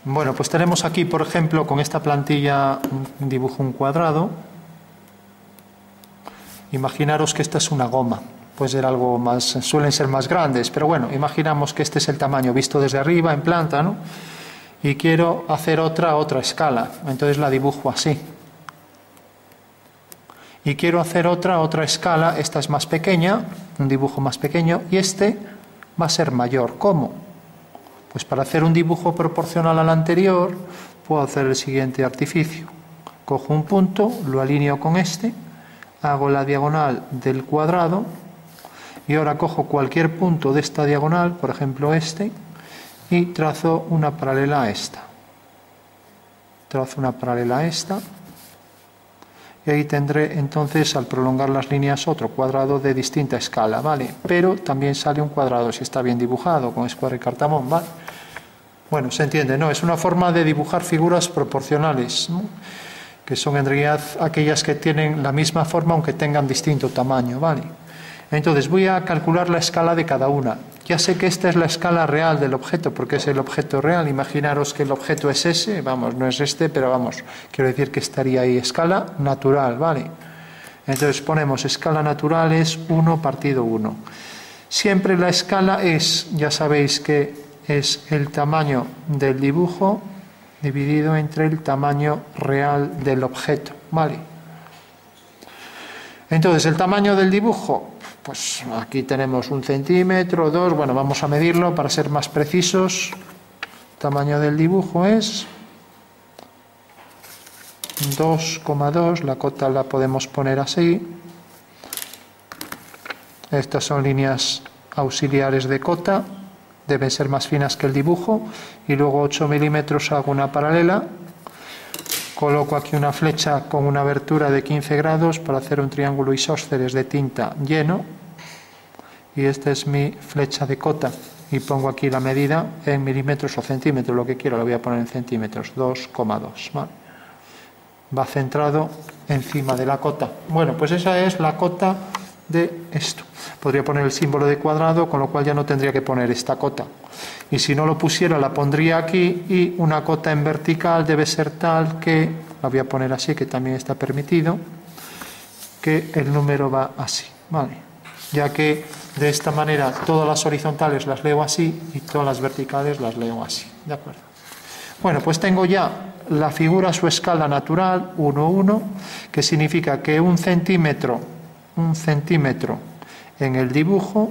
Bueno, pues tenemos aquí, por ejemplo, con esta plantilla dibujo un cuadrado. Imaginaros que esta es una goma. Puede ser algo más, suelen ser más grandes, pero bueno, imaginamos que este es el tamaño visto desde arriba en planta, ¿no? Y quiero hacer otra escala, entonces la dibujo así. Y quiero hacer otra escala, esta es más pequeña, un dibujo más pequeño, y este va a ser mayor. ¿Cómo? Pues para hacer un dibujo proporcional al anterior, puedo hacer el siguiente artificio. Cojo un punto, lo alineo con este, hago la diagonal del cuadrado, y ahora cojo cualquier punto de esta diagonal, por ejemplo este, y trazo una paralela a esta. Trazo una paralela a esta, y ahí tendré entonces, al prolongar las líneas, otro cuadrado de distinta escala, ¿vale? Pero también sale un cuadrado si está bien dibujado, con escuadra y cartamón, ¿vale? Bueno, se entiende, ¿no? Es una forma de dibujar figuras proporcionales, ¿no? Que son en realidad aquellas que tienen la misma forma aunque tengan distinto tamaño, ¿vale? Entonces voy a calcular la escala de cada una. Ya sé que esta es la escala real del objeto, porque es el objeto real. Imaginaros que el objeto es ese, vamos, no es este, pero vamos, quiero decir que estaría ahí escala natural, ¿vale? Entonces ponemos escala natural es 1 partido 1. Siempre la escala es, ya sabéis que es el tamaño del dibujo dividido entre el tamaño real del objeto, ¿vale? Entonces, el tamaño del dibujo, pues aquí tenemos 1 centímetro, 2, bueno, vamos a medirlo para ser más precisos. El tamaño del dibujo es 2,2, la cota la podemos poner así. Estas son líneas auxiliares de cota, deben ser más finas que el dibujo, y luego 8 milímetros hago una paralela. Coloco aquí una flecha con una abertura de 15 grados para hacer un triángulo isósceles de tinta lleno. Y esta es mi flecha de cota. Y pongo aquí la medida en milímetros o centímetros, lo que quiero, lo voy a poner en centímetros, 2,2. ¿Vale? Va centrado encima de la cota. Bueno, pues esa es la cota de esto. Podría poner el símbolo de cuadrado, con lo cual ya no tendría que poner esta cota. Y si no lo pusiera, la pondría aquí, y una cota en vertical debe ser tal que, la voy a poner así, que también está permitido, que el número va así, ¿vale? Ya que de esta manera todas las horizontales las leo así y todas las verticales las leo así, ¿de acuerdo? Bueno, pues tengo ya la figura a su escala natural, 1, 1, que significa que 1 centímetro en el dibujo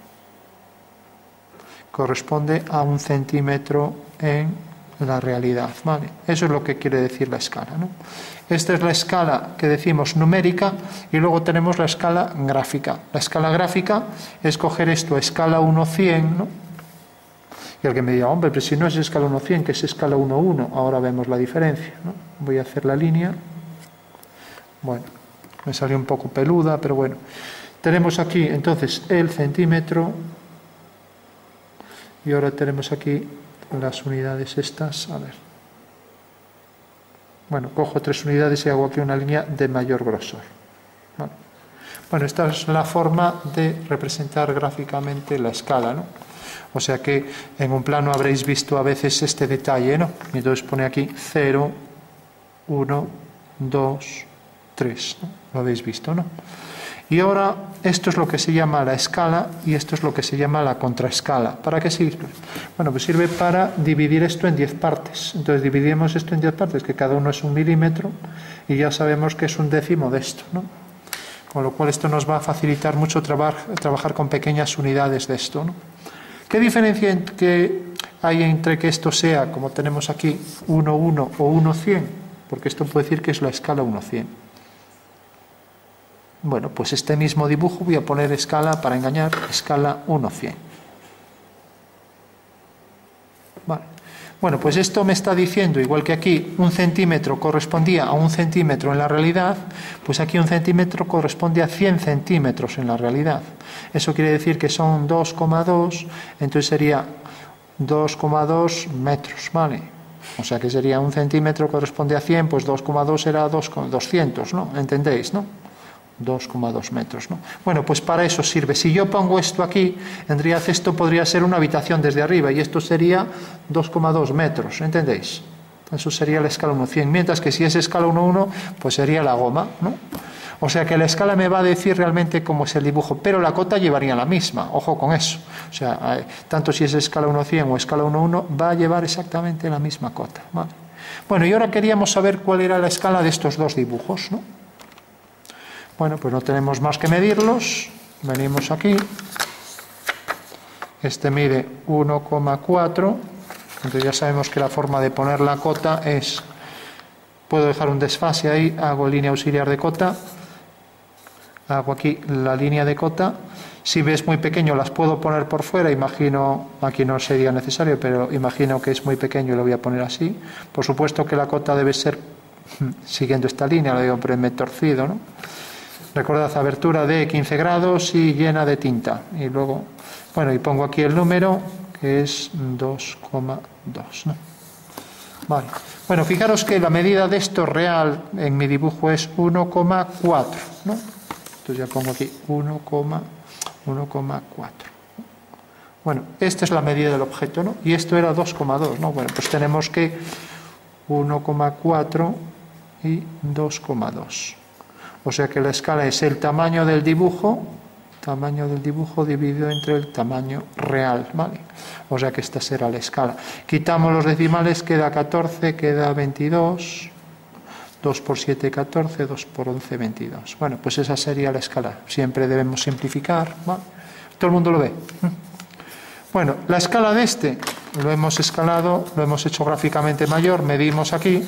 corresponde a 1 centímetro en la realidad, ¿vale? Eso es lo que quiere decir la escala, ¿no? Esta es la escala que decimos numérica, y luego tenemos la escala gráfica. La escala gráfica es coger esto, escala 1-100, ¿no? Y alguien me diga, hombre, pero si no es escala 1-100, que es escala 1-1, ahora vemos la diferencia, ¿no? Voy a hacer la línea. Bueno, me salió un poco peluda, pero bueno. Tenemos aquí entonces el centímetro, y ahora tenemos aquí las unidades estas, a ver. Bueno, cojo 3 unidades y hago aquí una línea de mayor grosor. ¿Vale? Bueno, esta es la forma de representar gráficamente la escala, ¿no? O sea que en un plano habréis visto a veces este detalle, ¿no? Y entonces pone aquí 0, 1, 2, 3, ¿no? Lo habéis visto, ¿no? Y ahora esto es lo que se llama la escala, y esto es lo que se llama la contraescala. ¿Para qué sirve? Bueno, pues sirve para dividir esto en 10 partes. Entonces dividimos esto en 10 partes, que cada uno es 1 milímetro, y ya sabemos que es 1/10 de esto, ¿no? Con lo cual esto nos va a facilitar mucho trabajar con pequeñas unidades de esto, ¿no? ¿Qué diferencia hay entre que esto sea, como tenemos aquí, 1-1 o 1-100? Porque esto puede decir que es la escala 1-100. Bueno, pues este mismo dibujo voy a poner escala, para engañar, escala 1-100. Vale. Bueno, pues esto me está diciendo, igual que aquí 1 centímetro correspondía a 1 centímetro en la realidad, pues aquí 1 centímetro corresponde a 100 centímetros en la realidad. Eso quiere decir que son 2,2, entonces sería 2,2 metros, ¿vale? O sea que sería 1 centímetro corresponde a 100, pues 2,2 será 200, ¿no? ¿Entendéis, no? 2,2 metros, ¿no? Bueno, pues para eso sirve. Si yo pongo esto aquí, en realidad esto podría ser una habitación desde arriba y esto sería 2,2 metros, ¿entendéis? Eso sería la escala 1,100, mientras que si es escala 1,1, pues sería la goma, ¿no? O sea que la escala me va a decir realmente cómo es el dibujo, pero la cota llevaría la misma, ojo con eso. O sea, tanto si es escala 1,100 o escala 1,1, va a llevar exactamente la misma cota, ¿vale? Bueno, y ahora queríamos saber cuál era la escala de estos dos dibujos, ¿no? Bueno, pues no tenemos más que medirlos. Venimos aquí. Este mide 1,4. Entonces ya sabemos que la forma de poner la cota es... Puedo dejar un desfase ahí, hago línea auxiliar de cota. Hago aquí la línea de cota. Si ves muy pequeño las puedo poner por fuera. Imagino, aquí no sería necesario, pero imagino que es muy pequeño y lo voy a poner así. Por supuesto que la cota debe ser siguiendo esta línea, lo digo, pero me he torcido, ¿no? Recordad, abertura de 15 grados y llena de tinta. Y luego, bueno, y pongo aquí el número, que es 2,2, ¿no? Vale. Bueno, fijaros que la medida de esto real en mi dibujo es 1,4, ¿no? Entonces ya pongo aquí 1,4. Bueno, esta es la medida del objeto, ¿no? Y esto era 2,2, ¿no? Bueno, pues tenemos que 1,4 y 2,2. O sea que la escala es el tamaño del dibujo dividido entre el tamaño real, ¿vale? O sea que esta será la escala. Quitamos los decimales, queda 14, queda 22, 2 por 7, 14, 2 por 11, 22. Bueno, pues esa sería la escala. Siempre debemos simplificar, ¿vale? ¿Todo el mundo lo ve? Bueno, la escala de este lo hemos escalado, lo hemos hecho gráficamente mayor, medimos aquí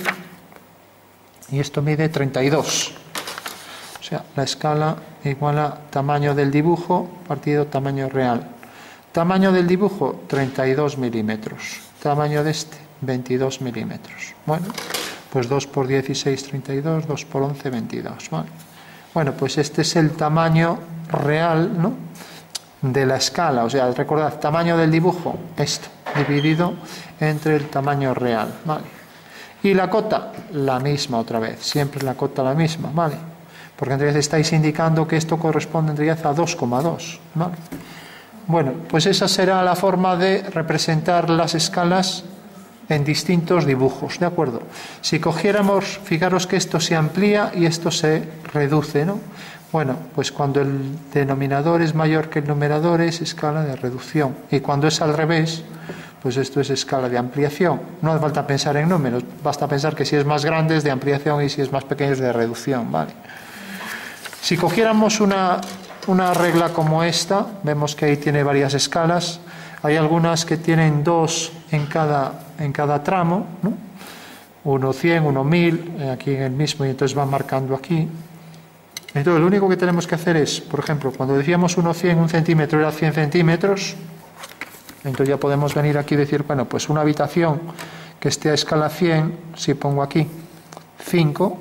y esto mide 32. O sea, la escala igual a tamaño del dibujo partido tamaño real. Tamaño del dibujo, 32 milímetros. Tamaño de este, 22 milímetros. Bueno, pues 2 por 16, 32, 2 por 11, 22. ¿Vale? Bueno, pues este es el tamaño real, ¿no?, de la escala. O sea, recordad, tamaño del dibujo, esto, dividido entre el tamaño real. ¿Vale? Y la cota, la misma otra vez. Siempre la cota la misma, ¿vale? Porque entonces estáis indicando que esto corresponde en realidad a 2,2. ¿Vale? Bueno, pues esa será la forma de representar las escalas en distintos dibujos, ¿de acuerdo? Si cogiéramos, fijaros que esto se amplía y esto se reduce, ¿no? Bueno, pues cuando el denominador es mayor que el numerador es escala de reducción. Y cuando es al revés, pues esto es escala de ampliación. No hace falta pensar en números, basta pensar que si es más grande es de ampliación y si es más pequeño es de reducción, ¿vale? Si cogiéramos una regla como esta, vemos que ahí tiene varias escalas. Hay algunas que tienen 2 en cada tramo, ¿no? 1 100, 1 1000, aquí en el mismo, y entonces va marcando aquí. Entonces lo único que tenemos que hacer es, por ejemplo, cuando decíamos 1 100, 1 centímetro era 100 centímetros, entonces ya podemos venir aquí y decir, bueno, pues una habitación que esté a escala 100, si pongo aquí 5,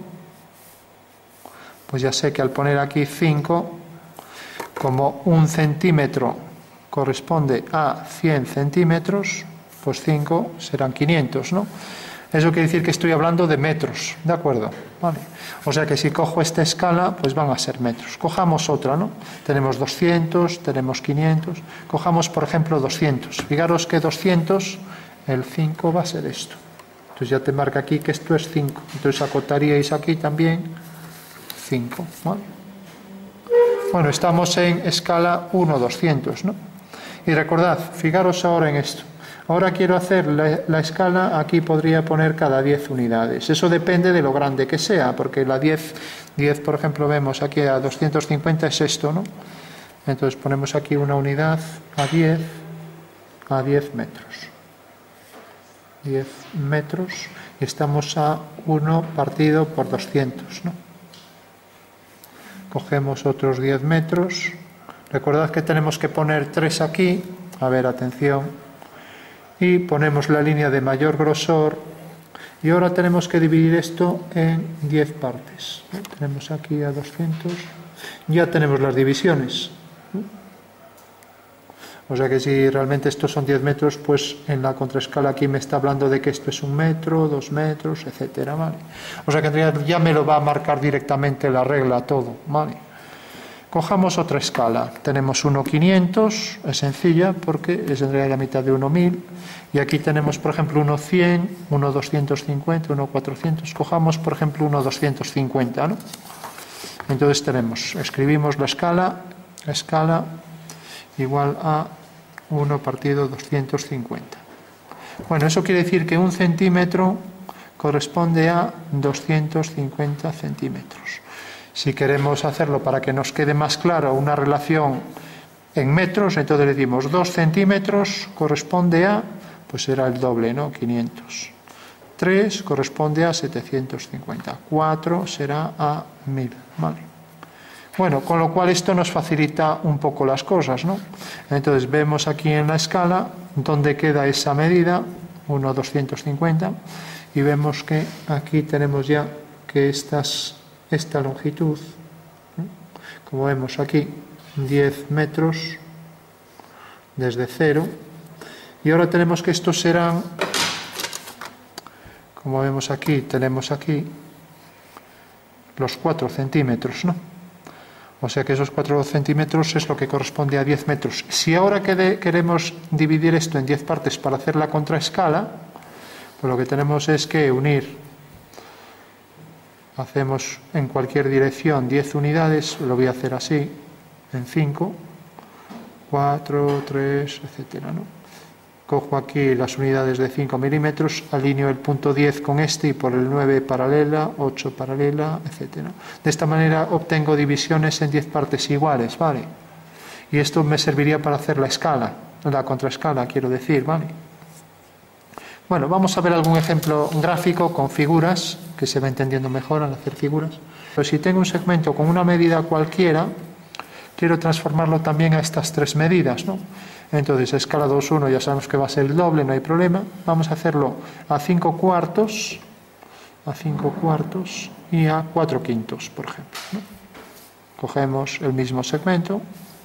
pues ya sé que al poner aquí 5, como 1 centímetro corresponde a 100 centímetros, pues 5 serán 500, ¿no? Eso quiere decir que estoy hablando de metros, ¿de acuerdo? Vale. O sea que si cojo esta escala, pues van a ser metros. Cojamos otra, ¿no? Tenemos 200, tenemos 500. Cojamos, por ejemplo, 200. Fijaros que 200, el 5 va a ser esto. Entonces ya te marca aquí que esto es 5. Entonces acotaríais aquí también 5, ¿vale? Bueno, estamos en escala 1, 200, ¿no? Y recordad, fijaros ahora en esto. Ahora quiero hacer la escala, aquí podría poner cada 10 unidades. Eso depende de lo grande que sea, porque la 10 por ejemplo, vemos aquí a 250 es esto, ¿no? Entonces ponemos aquí una unidad a 10 metros. 10 metros y estamos a 1 partido por 200, ¿no? Cogemos otros 10 metros. Recordad que tenemos que poner 3 aquí. A ver, atención. Y ponemos la línea de mayor grosor. Y ahora tenemos que dividir esto en 10 partes. Tenemos aquí a 200. Ya tenemos las divisiones. O sea que si realmente estos son 10 metros, pues en la contraescala aquí me está hablando de que esto es 1 metro, 2 metros, etcétera, ¿vale? O sea que en realidad ya me lo va a marcar directamente la regla todo, ¿vale? Cojamos otra escala. Tenemos 1,500, es sencilla porque es en realidad la mitad de 1,1000. Y aquí tenemos, por ejemplo, 1,100, 1,250, 1,400. Cojamos, por ejemplo, 1,250, ¿no? Entonces escribimos la escala igual a 1 partido 250. Bueno, eso quiere decir que 1 centímetro corresponde a 250 centímetros. Si queremos hacerlo para que nos quede más claro una relación en metros, entonces le decimos 2 centímetros corresponde a, pues será el doble, ¿no? 500. 3 corresponde a 750. 4 será a 1000, ¿vale? Bueno, con lo cual esto nos facilita un poco las cosas, ¿no? Entonces vemos aquí en la escala dónde queda esa medida, 1,250, y vemos que aquí tenemos ya que esta longitud, como vemos aquí, 10 metros desde cero, y ahora tenemos que estos serán, como vemos aquí, tenemos aquí los 4 centímetros, ¿no? O sea que esos 4 centímetros es lo que corresponde a 10 metros. Si ahora queremos dividir esto en 10 partes para hacer la contraescala, pues lo que tenemos es que unir. Hacemos en cualquier dirección 10 unidades, lo voy a hacer así, en 5, 4, 3, etcétera, ¿no? Cojo aquí las unidades de 5 milímetros, alineo el punto 10 con este y por el 9 paralela, 8 paralela, etcétera. De esta manera obtengo divisiones en 10 partes iguales, ¿vale? Y esto me serviría para hacer la escala, la contraescala, quiero decir, ¿vale? Bueno, vamos a ver algún ejemplo gráfico con figuras, que se va entendiendo mejor al hacer figuras. Pero si tengo un segmento con una medida cualquiera, quiero transformarlo también a estas 3 medidas, ¿no? Entonces, escala 2,1 ya sabemos que va a ser el doble, no hay problema. Vamos a hacerlo a 5 cuartos, y a 4 quintos, por ejemplo, ¿no? Cogemos el mismo segmento.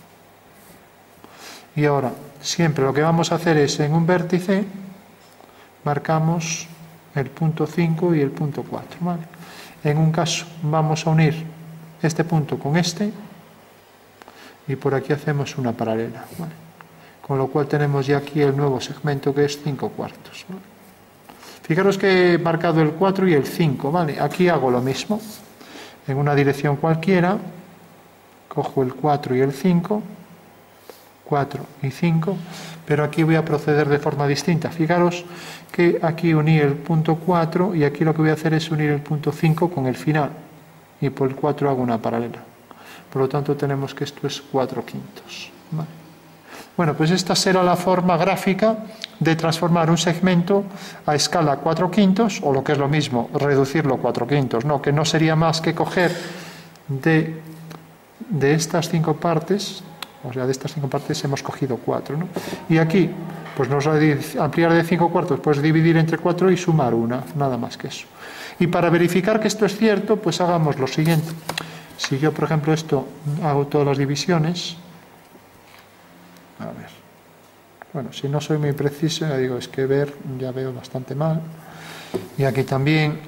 Y ahora, siempre lo que vamos a hacer es, en un vértice, marcamos el punto 5 y el punto 4, ¿vale? En un caso, vamos a unir este punto con este, y por aquí hacemos una paralela, ¿vale? Con lo cual tenemos ya aquí el nuevo segmento que es 5 cuartos, ¿vale? Fijaros que he marcado el 4 y el 5, ¿vale? Aquí hago lo mismo. En una dirección cualquiera, cojo el 4 y el 5, 4 y 5, pero aquí voy a proceder de forma distinta. Fijaros que aquí uní el punto 4 y aquí lo que voy a hacer es unir el punto 5 con el final. Y por el 4 hago una paralela. Por lo tanto tenemos que esto es 4 quintos, ¿vale? Bueno, pues esta será la forma gráfica de transformar un segmento a escala 4 quintos, o lo que es lo mismo, reducirlo a 4 quintos, ¿no? Que no sería más que coger de estas 5 partes, o sea, de estas 5 partes hemos cogido 4, ¿no? Y aquí, pues nos va a ampliar de 5 cuartos, pues dividir entre 4 y sumar una, nada más que eso. Y para verificar que esto es cierto, pues hagamos lo siguiente. Si yo, por ejemplo, esto hago todas las divisiones, a ver, bueno, si no soy muy preciso, ya digo, es que ya veo bastante mal. Y aquí también.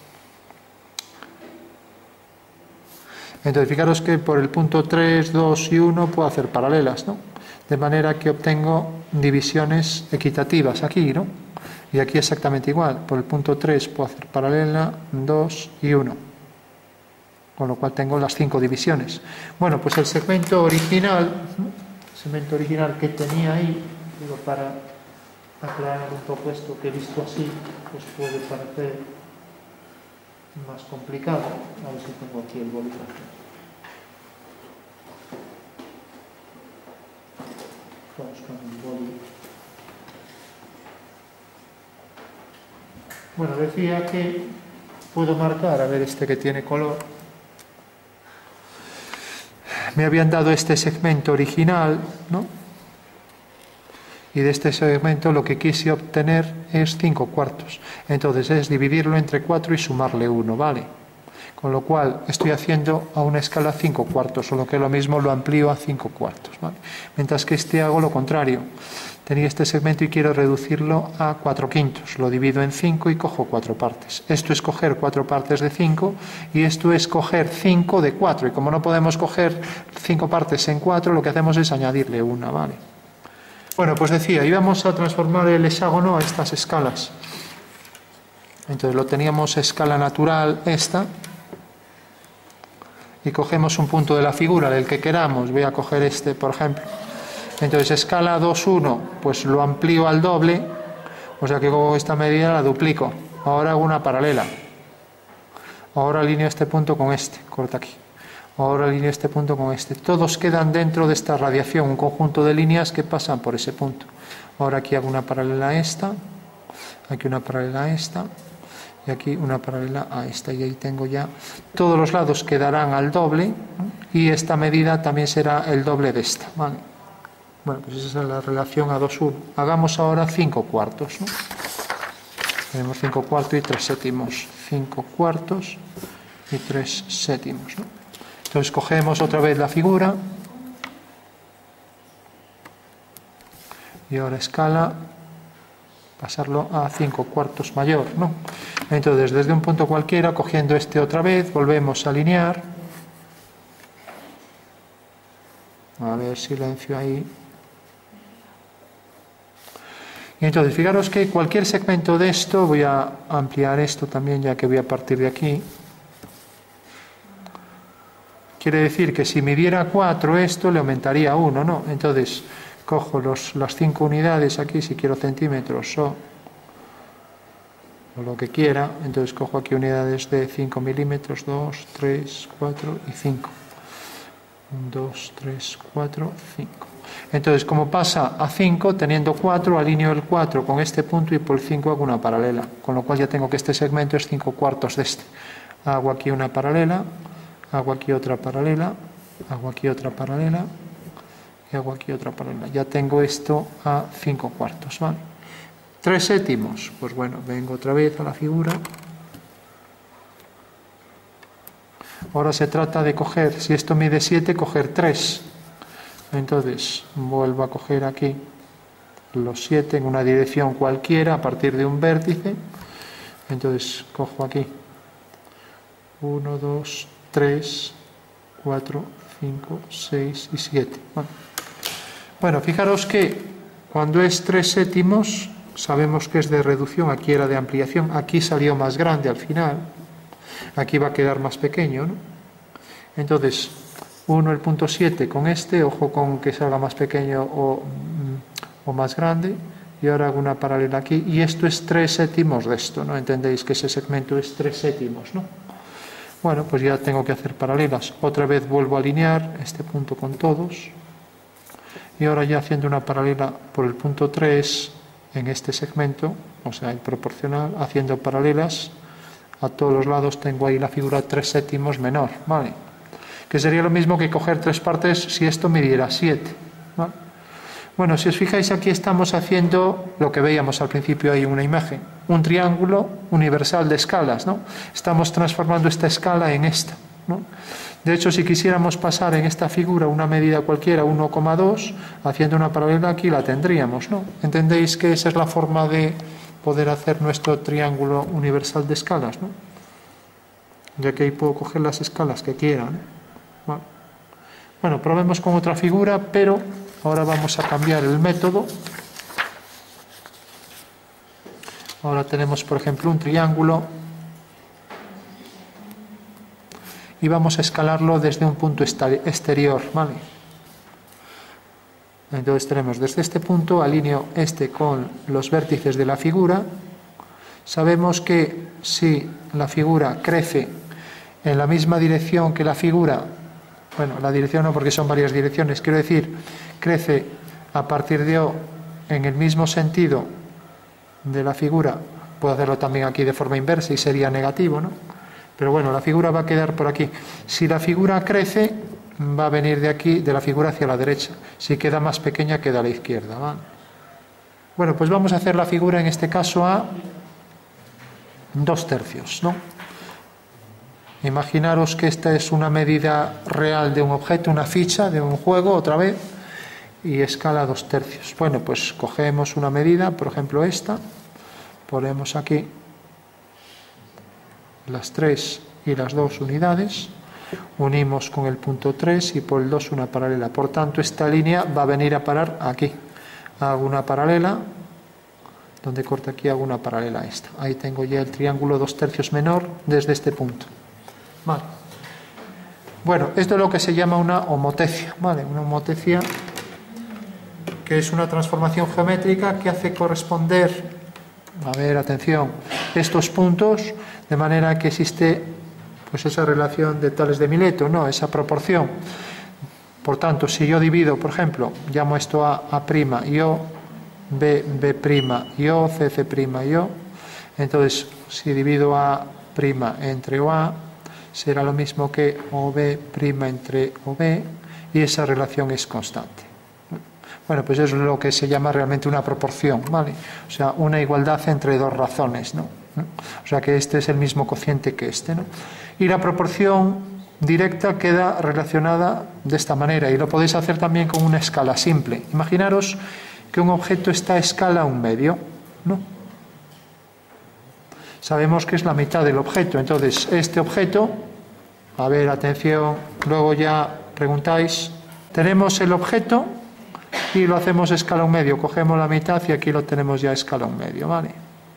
Entonces, fijaros que por el punto 3, 2 y 1 puedo hacer paralelas, ¿no? De manera que obtengo divisiones equitativas aquí, ¿no? Y aquí exactamente igual. Por el punto 3 puedo hacer paralela, 2 y 1. Con lo cual tengo las 5 divisiones. Bueno, pues el segmento original que tenía ahí, digo, para aclarar un poco esto que he visto así, pues puede parecer más complicado. A ver si tengo aquí el bolígrafo. Vamos con el bolígrafo. Bueno, decía que puedo marcar, a ver este que tiene color. Me habían dado este segmento original, ¿no? Y de este segmento lo que quise obtener es 5 cuartos. Entonces es dividirlo entre 4 y sumarle 1, ¿vale? Con lo cual estoy haciendo a una escala 5 cuartos, solo que lo mismo lo amplío a 5 cuartos, ¿vale? Mientras que hago lo contrario. tenía este segmento y quiero reducirlo a 4/5. Lo divido en 5 y cojo 4 partes. Esto es coger 4 partes de 5 y esto es coger 5 de 4. Y como no podemos coger 5 partes en 4, lo que hacemos es añadirle una, ¿vale? Bueno, pues decía, íbamos a transformar el hexágono a estas escalas. Entonces lo teníamos a escala natural esta. Y cogemos un punto de la figura, del que queramos. Voy a coger este, por ejemplo. Entonces, escala 2,1, pues lo amplío al doble, o sea que con esta medida la duplico. Ahora hago una paralela. Ahora alineo este punto con este, corta aquí. Ahora alineo este punto con este. Todos quedan dentro de esta radiación, un conjunto de líneas que pasan por ese punto. Ahora aquí hago una paralela a esta, aquí una paralela a esta, y aquí una paralela a esta, y ahí tengo ya todos los lados quedarán al doble, y esta medida también será el doble de esta, ¿vale? Bueno, pues esa es la relación a 2,1. Hagamos ahora 5/4, ¿no? Tenemos 5/4 y 3/7. 5/4 y 3/7, ¿no? Entonces cogemos otra vez la figura y ahora escala, pasarlo a 5/4 mayor, ¿no? Entonces, desde un punto cualquiera, cogiendo este otra vez, volvemos a alinear. A ver, silencio ahí. Y entonces, fijaros que cualquier segmento de esto, voy a ampliar esto también, ya que voy a partir de aquí. Quiere decir que si midiera 4 esto, le aumentaría 1, ¿no? Entonces, cojo las 5 unidades aquí, si quiero centímetros o lo que quiera. Entonces cojo aquí unidades de 5 milímetros, 2, 3, 4 y 5. 1, 2, 3, 4, 5. Entonces, como pasa a 5, teniendo 4, alineo el 4 con este punto y por el 5 hago una paralela. Con lo cual ya tengo que este segmento es 5/4 de este. Hago aquí una paralela, hago aquí otra paralela, hago aquí otra paralela y hago aquí otra paralela. Ya tengo esto a 5/4, ¿vale? 3/7, pues bueno, vengo otra vez a la figura. Ahora se trata de coger, si esto mide 7, coger 3. Entonces vuelvo a coger aquí los 7 en una dirección cualquiera a partir de un vértice. Entonces cojo aquí 1, 2, 3, 4, 5, 6 y 7. Bueno, fijaros que cuando es 3/7 sabemos que es de reducción, aquí era de ampliación, aquí salió más grande al final, aquí va a quedar más pequeño, ¿no? Entonces, 1 el punto 7 con este, ojo con que salga más pequeño o más grande, y ahora hago una paralela aquí, y esto es 3/7 de esto, ¿no? Entendéis que ese segmento es 3/7, ¿no? Bueno, pues ya tengo que hacer paralelas. Otra vez vuelvo a alinear este punto con todos, y ahora ya haciendo una paralela por el punto 3 en este segmento, o sea, el proporcional, haciendo paralelas a todos los lados, tengo ahí la figura 3/7 menor, ¿vale? Que sería lo mismo que coger 3 partes si esto midiera 7, ¿vale? Bueno, si os fijáis, aquí estamos haciendo lo que veíamos al principio ahí en una imagen, un triángulo universal de escalas, ¿no? Estamos transformando esta escala en esta, ¿no? De hecho, si quisiéramos pasar en esta figura una medida cualquiera, 1,2, haciendo una paralela aquí la tendríamos, ¿no? ¿Entendéis que esa es la forma de poder hacer nuestro triángulo universal de escalas, ¿no? Ya que ahí puedo coger las escalas que quiera, ¿no? Bueno, probemos con otra figura, pero ahora vamos a cambiar el método. Ahora tenemos, por ejemplo, un triángulo y vamos a escalarlo desde un punto exterior, ¿vale? Entonces tenemos desde este punto, alineo este con los vértices de la figura. Sabemos que si la figura crece en la misma dirección que la figura, bueno, la dirección no, porque son varias direcciones, quiero decir, crece a partir de O en el mismo sentido de la figura, puedo hacerlo también aquí de forma inversa y sería negativo, ¿no? Pero bueno, la figura va a quedar por aquí. Si la figura crece, va a venir de aquí, de la figura hacia la derecha. Si queda más pequeña, queda a la izquierda, ¿vale? Bueno, pues vamos a hacer la figura en este caso a 2/3, ¿no? Imaginaros que esta es una medida real de un objeto, una ficha de un juego, otra vez, y escala 2/3. Bueno, pues cogemos una medida, por ejemplo esta, ponemos aquí las 3 y las 2 unidades, unimos con el punto 3 y por el 2 una paralela. Por tanto, esta línea va a venir a parar aquí. Hago una paralela, donde corta aquí hago una paralela a esta. Ahí tengo ya el triángulo 2/3 menor desde este punto. Vale. Bueno, esto es lo que se llama una homotecia, ¿vale? Una homotecia que es una transformación geométrica que hace corresponder, a ver, atención, estos puntos de manera que existe pues esa relación de tales de Mileto, ¿no? Esa proporción. Por tanto, si yo divido, por ejemplo, llamo esto A', y O, B', y O, C', y O, entonces si divido A' entre OA, será lo mismo que OB' entre OB, y esa relación es constante. Bueno, pues eso es lo que se llama realmente una proporción, ¿vale? O sea, una igualdad entre dos razones, ¿no? O sea, que este es el mismo cociente que este, ¿no? Y la proporción directa queda relacionada de esta manera, y lo podéis hacer también con una escala simple. Imaginaros que un objeto está a escala 1/2, ¿no? Sabemos que es la mitad del objeto, entonces este objeto, a ver, atención, luego ya preguntáis, tenemos el objeto y lo hacemos a escala 1/2, cogemos la mitad y aquí lo tenemos ya a escala 1/2, ¿vale?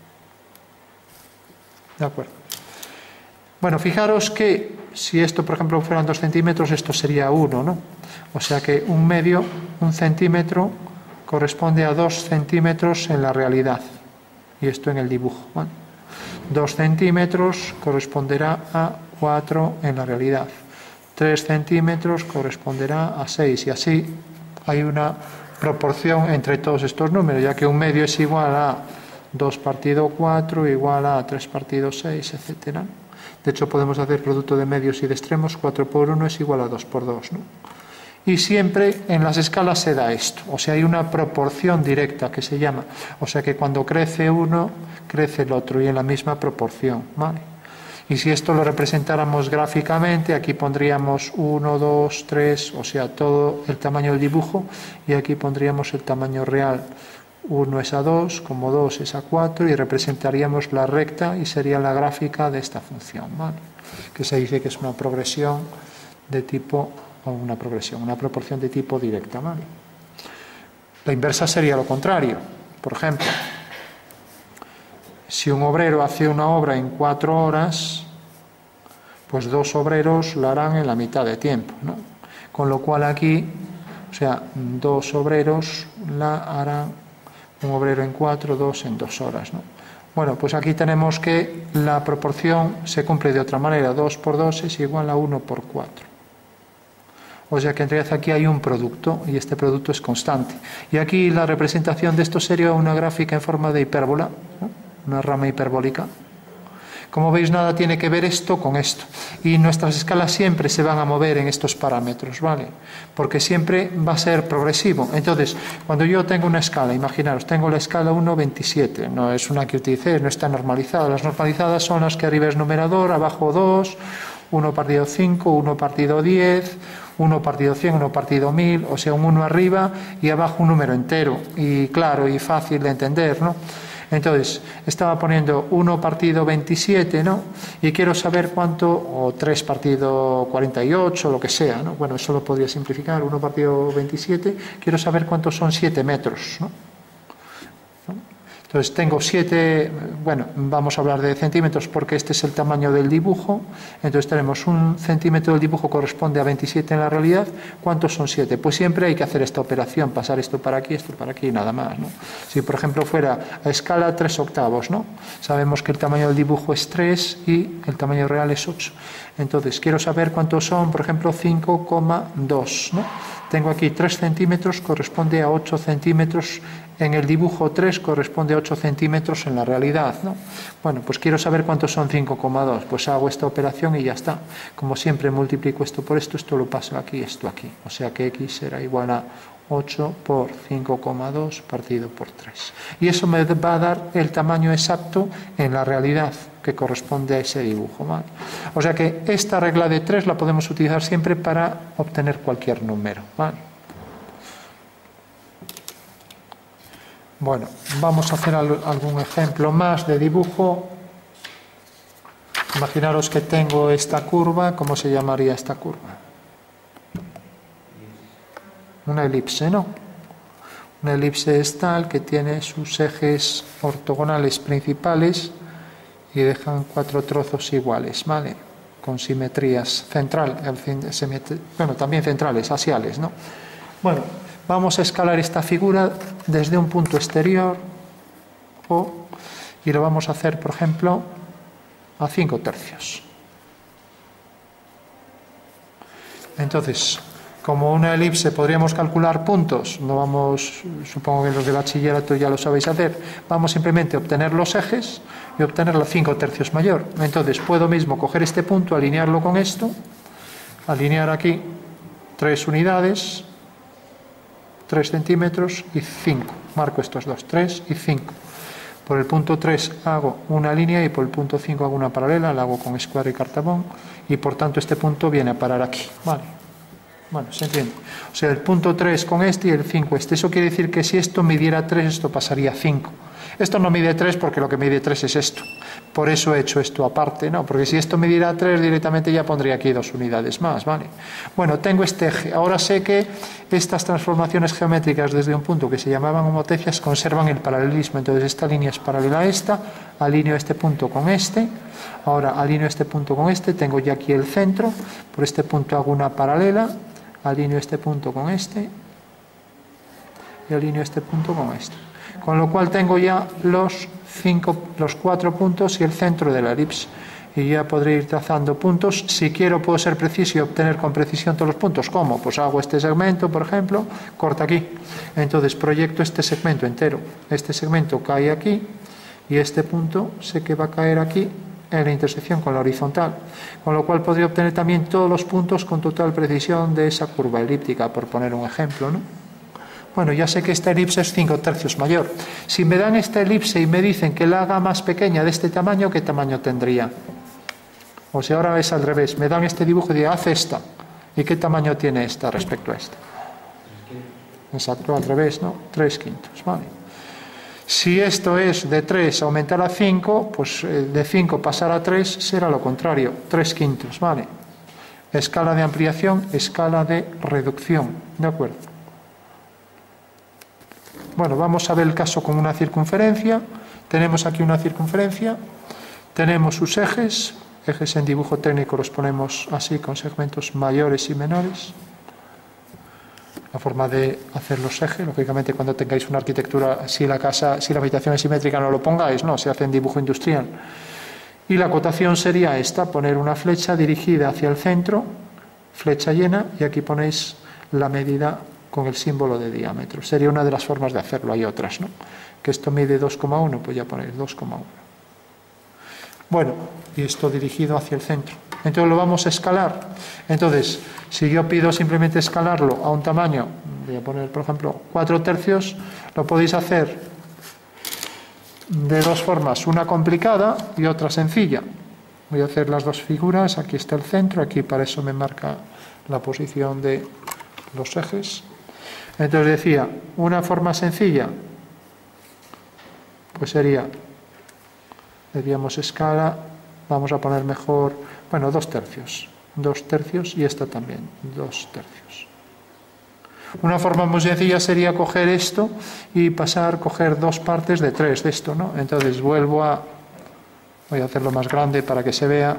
De acuerdo. Bueno, fijaros que si esto, por ejemplo, fueran 2 centímetros, esto sería 1, ¿no? O sea que 1/2, 1 centímetro, corresponde a 2 centímetros en la realidad. Y esto en el dibujo, ¿vale? 2 centímetros corresponderá a 4 en la realidad. 3 centímetros corresponderá a 6. Y así hay una proporción entre todos estos números, ya que 1/2 es igual a 2 partido 4, igual a 3 partido 6, etcétera. De hecho, podemos hacer producto de medios y de extremos. 4 por 1 es igual a 2 por 2, ¿no? Y siempre en las escalas se da esto. O sea, hay una proporción directa que se llama. O sea, que cuando crece uno, crece el otro y en la misma proporción, ¿vale? Y si esto lo representáramos gráficamente, aquí pondríamos 1, 2, 3, o sea, todo el tamaño del dibujo, y aquí pondríamos el tamaño real. 1 es a 2, como 2 es a 4, y representaríamos la recta y sería la gráfica de esta función, ¿vale? Que se dice que es una progresión de tipo, o una proporción de tipo directa, ¿vale? La inversa sería lo contrario. Por ejemplo, si un obrero hace una obra en 4 horas, pues 2 obreros la harán en la mitad de tiempo, ¿no? Con lo cual aquí, o sea, 2 obreros la harán, un obrero en 4, 2 en 2 horas, ¿no? Bueno, pues aquí tenemos que la proporción se cumple de otra manera. 2 por 2 es igual a 1 por 4. O sea que en realidad aquí hay un producto y este producto es constante. Y aquí la representación de esto sería una gráfica en forma de hipérbola, ¿no? Una rama hiperbólica. Como veis, nada tiene que ver esto con esto. Y nuestras escalas siempre se van a mover en estos parámetros, ¿vale? Porque siempre va a ser progresivo. Entonces, cuando yo tengo una escala, imaginaros, tengo la escala 1,27. No es una que utilicé, no está normalizada. Las normalizadas son las que arriba es numerador, abajo 2, 1 partido 5, 1 partido 10, 1 partido 100, 1 partido 1000, o sea, un 1 arriba y abajo un número entero. Y claro, y fácil de entender, ¿no? Entonces, estaba poniendo 1 partido 27, ¿no? Y quiero saber cuánto, o 3 partido 48, lo que sea, ¿no? Bueno, eso lo podría simplificar, 1 partido 27, quiero saber cuántos son 7 metros, ¿no? Entonces tengo 7, bueno, vamos a hablar de centímetros porque este es el tamaño del dibujo. Entonces tenemos 1 centímetro del dibujo corresponde a 27 en la realidad. ¿Cuántos son 7? Pues siempre hay que hacer esta operación, pasar esto para aquí y nada más, ¿no? Si por ejemplo fuera a escala 3 octavos, ¿no? Sabemos que el tamaño del dibujo es 3 y el tamaño real es 8. Entonces quiero saber cuántos son, por ejemplo, 5,2, ¿no? Tengo aquí 3 centímetros, corresponde a 8 centímetros. En el dibujo 3 corresponde a 8 centímetros en la realidad, ¿no? Bueno, pues quiero saber cuántos son 5,2. Pues hago esta operación y ya está. Como siempre multiplico esto por esto lo paso aquí, esto aquí. O sea que x será igual a 8 por 5,2 partido por 3. Y eso me va a dar el tamaño exacto en la realidad que corresponde a ese dibujo, ¿vale? O sea que esta regla de 3 la podemos utilizar siempre para obtener cualquier número, ¿vale? Bueno, vamos a hacer algún ejemplo más de dibujo. Imaginaros que tengo esta curva. ¿Cómo se llamaría esta curva? Una elipse, ¿no? Una elipse es tal que tiene sus ejes ortogonales principales y dejan 4 trozos iguales, ¿vale? Con simetrías bueno, también centrales, axiales, ¿no? Bueno, vamos a escalar esta figura desde un punto exterior y lo vamos a hacer, por ejemplo, a 5 tercios. Entonces, como una elipse podríamos calcular puntos, no vamos, supongo que los de bachillerato ya lo sabéis hacer, vamos simplemente a obtener los ejes y obtenerlo a 5 tercios mayor. Entonces puedo mismo coger este punto, alinearlo con esto, alinear aquí 3 unidades, 3 centímetros y 5. Marco estos dos, 3 y 5. Por el punto 3 hago una línea y por el punto 5 hago una paralela, la hago con escuadra y cartabón y por tanto este punto viene a parar aquí, ¿vale? Bueno, se entiende. O sea, el punto 3 con este y el 5 este. Eso quiere decir que si esto midiera 3, esto pasaría a 5. Esto no mide 3 porque lo que mide 3 es esto. Por eso he hecho esto aparte, ¿no? Porque si esto midiera 3, directamente ya pondría aquí 2 unidades más, ¿vale? Bueno, tengo este eje. Ahora sé que estas transformaciones geométricas desde un punto que se llamaban homotecias conservan el paralelismo. Entonces esta línea es paralela a esta, alineo este punto con este. Ahora alineo este punto con este, tengo ya aquí el centro. Por este punto hago una paralela. Alineo este punto con este y alineo este punto con este. Con lo cual tengo ya los 4 puntos y el centro de la elipse. Y ya podré ir trazando puntos. Si quiero puedo ser preciso y obtener con precisión todos los puntos. ¿Cómo? Pues hago este segmento, por ejemplo, corta aquí. Entonces proyecto este segmento entero. Este segmento cae aquí y este punto sé que va a caer aquí en la intersección con la horizontal, con lo cual podría obtener también todos los puntos con total precisión de esa curva elíptica, por poner un ejemplo, ¿no? Bueno, ya sé que esta elipse es 5 tercios mayor. Si me dan esta elipse y me dicen que la haga más pequeña de este tamaño, ¿qué tamaño tendría? O sea, ahora es al revés, me dan este dibujo y digo, haz esta. ¿Y qué tamaño tiene esta respecto a esta? Exacto, al revés, ¿no? 3/5, ¿vale? Si esto es de 3 aumentar a 5, pues de 5 pasar a 3 será lo contrario, 3/5, ¿vale? Escala de ampliación, escala de reducción, ¿de acuerdo? Bueno, vamos a ver el caso con una circunferencia. Tenemos aquí una circunferencia, tenemos sus ejes en dibujo técnico los ponemos así, con segmentos mayores y menores. La forma de hacer los ejes, lógicamente cuando tengáis una arquitectura, si la habitación es simétrica no lo pongáis, no, se hace en dibujo industrial. Y la cotación sería esta, poner una flecha dirigida hacia el centro, flecha llena, y aquí ponéis la medida con el símbolo de diámetro. Sería una de las formas de hacerlo, hay otras, ¿no? Que esto mide 2,1, pues ya ponéis 2,1. Bueno, y esto dirigido hacia el centro. Entonces lo vamos a escalar. Entonces, si yo pido simplemente escalarlo a un tamaño, voy a poner, por ejemplo, 4 tercios, lo podéis hacer de dos formas, una complicada y otra sencilla. Voy a hacer las dos figuras, aquí está el centro, aquí para eso me marca la posición de los ejes. Entonces decía, una forma sencilla, pues sería, debíamos escala, vamos a poner mejor, bueno, 2 tercios. 2 tercios y esta también, 2 tercios. Una forma muy sencilla sería coger esto y coger 2 partes de 3 de esto, ¿no? Entonces voy a hacerlo más grande para que se vea.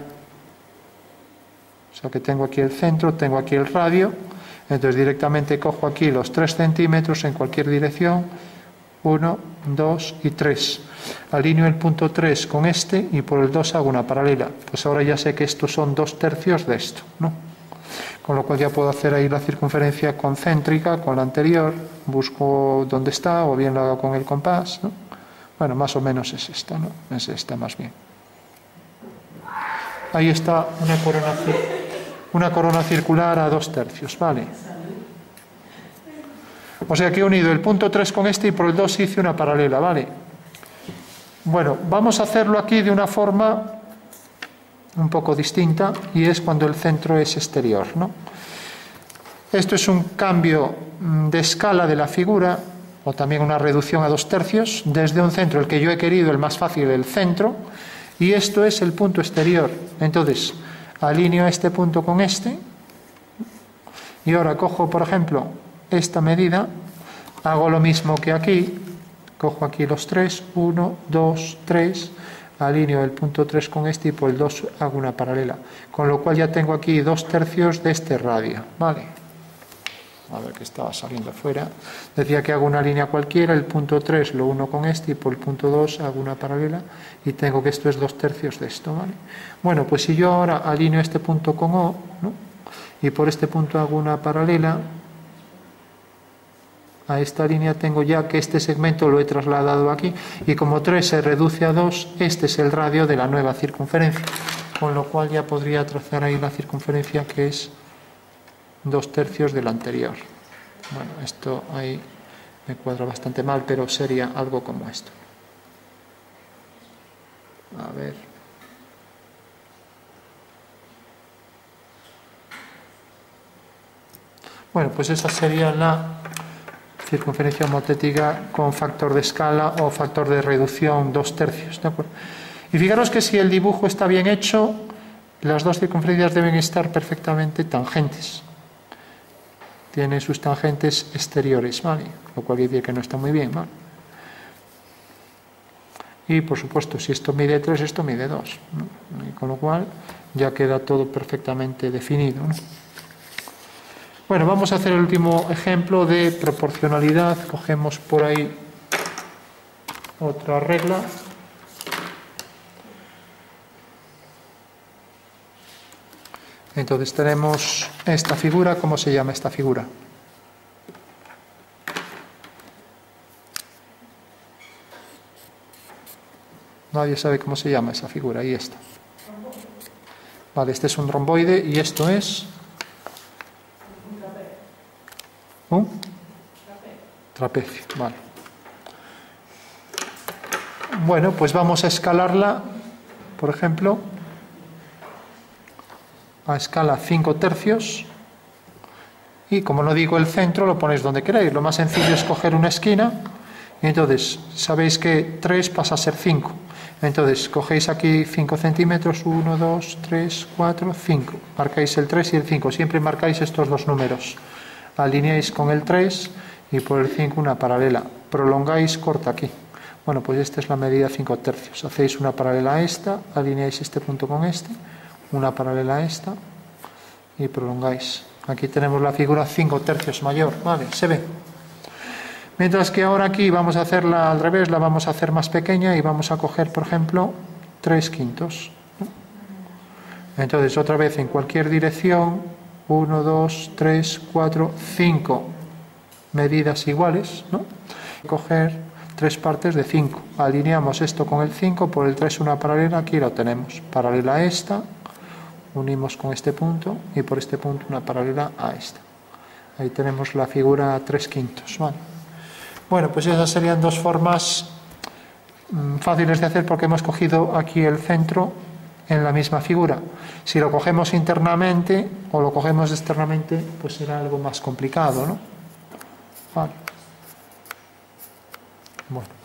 O sea que tengo aquí el centro, tengo aquí el radio, entonces directamente cojo aquí los 3 centímetros en cualquier dirección, 1, 2 y 3. Alineo el punto 3 con este y por el 2 hago una paralela. Pues ahora ya sé que estos son 2 tercios de esto, ¿no? Con lo cual ya puedo hacer ahí la circunferencia concéntrica con la anterior, busco dónde está o bien lo hago con el compás, ¿no? Bueno, más o menos es esta, ¿no? Es esta más bien. Ahí está una corona circular a 2 tercios, ¿vale? O sea que he unido el punto 3 con este y por el 2 hice una paralela, ¿vale? Bueno, vamos a hacerlo aquí de una forma un poco distinta y es cuando el centro es exterior, ¿no? Esto es un cambio de escala de la figura o también una reducción a 2/3 desde un centro, el que yo he querido, el más fácil, el centro, y esto es el punto exterior. Entonces, alineo este punto con este, y ahora cojo, por ejemplo, esta medida, hago lo mismo que aquí, cojo aquí los 3, 1, 2, 3, alineo el punto 3 con este y por el 2 hago una paralela, con lo cual ya tengo aquí 2/3 de este radio, ¿vale? A ver, que estaba saliendo fuera. Decía que hago una línea cualquiera, el punto 3 lo uno con este y por el punto 2 hago una paralela y tengo que esto es 2/3 de esto, ¿vale? Bueno, pues si yo ahora alineo este punto con O, ¿no? Y por este punto hago una paralela, a esta línea tengo ya que este segmento lo he trasladado aquí y como 3 se reduce a 2, este es el radio de la nueva circunferencia, con lo cual ya podría trazar ahí la circunferencia que es 2/3 del anterior. Bueno, esto ahí me cuadra bastante mal, pero sería algo como esto. A ver. Bueno, pues esa sería la circunferencia homotética con factor de escala o factor de reducción 2/3, ¿de acuerdo? Y fijaros que si el dibujo está bien hecho, las dos circunferencias deben estar perfectamente tangentes. Tiene sus tangentes exteriores, ¿vale? Lo cual quiere decir que no está muy bien, ¿vale? Y por supuesto, si esto mide 3, esto mide 2, ¿no? Y con lo cual ya queda todo perfectamente definido, ¿no? Bueno, vamos a hacer el último ejemplo de proporcionalidad. Cogemos por ahí otra regla. Entonces tenemos esta figura. ¿Cómo se llama esta figura? Nadie sabe cómo se llama esa figura. Ahí está. Vale, este es un romboide y esto es un trapecio. Vale. Bueno, pues vamos a escalarla, por ejemplo, a escala 5/3, y como no digo el centro, lo ponéis donde queráis. Lo más sencillo es coger una esquina y entonces sabéis que 3 pasa a ser 5. Entonces cogéis aquí 5 centímetros, 1, 2, 3, 4, 5. Marcáis el 3 y el 5. Siempre marcáis estos dos números. Alineáis con el 3 y por el 5 una paralela. Prolongáis, corta aquí. Bueno, pues esta es la medida 5/3. Hacéis una paralela a esta, alineáis este punto con este, una paralela a esta y prolongáis. Aquí tenemos la figura 5/3 mayor, ¿vale? Se ve. Mientras que ahora aquí vamos a hacerla al revés, la vamos a hacer más pequeña y vamos a coger, por ejemplo, 3/5. Entonces, otra vez en cualquier dirección, 1, 2, 3, 4, 5 medidas iguales, ¿no? Coger 3 partes de 5. Alineamos esto con el 5, por el 3 una paralela, aquí lo tenemos. Paralela a esta, unimos con este punto y por este punto una paralela a esta. Ahí tenemos la figura 3/5, ¿vale? Bueno, pues esas serían dos formas fáciles de hacer porque hemos cogido aquí el centro en la misma figura. Si lo cogemos internamente o lo cogemos externamente, pues será algo más complicado, ¿no? Vale. Bueno.